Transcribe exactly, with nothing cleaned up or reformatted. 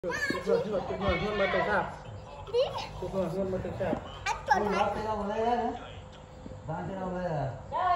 Chụp rồi, chụp rồi, chụp rồi, luôn mà tự sạp. Chụp rồi, luôn mà tự sạp. Anh chuẩn hả? Cái đâu lên đấy. Bạn cái đâu lên à?